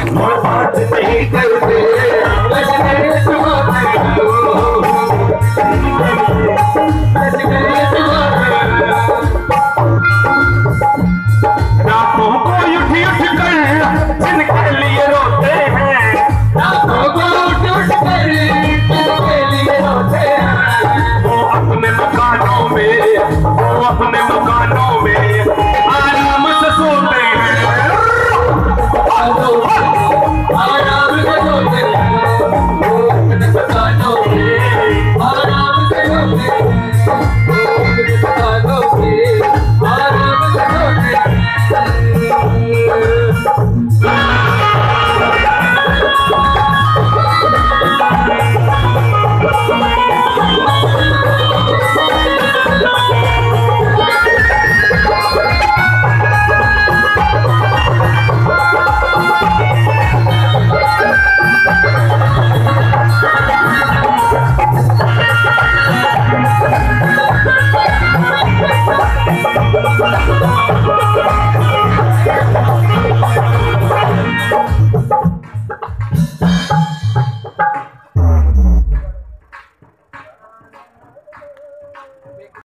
और बात नहीं करते बच गए रातों को उठ उठ कर जिनके लिए रोते हैं रातों को उठ उठ कर जिनके लिए रोते हैं वो अपने मकानों में आराम से सोते हैं आराम से सोते हैं वो अपने मकानों में आराम से सोते हैं वो अपने मकानों में आराम से सोते हैं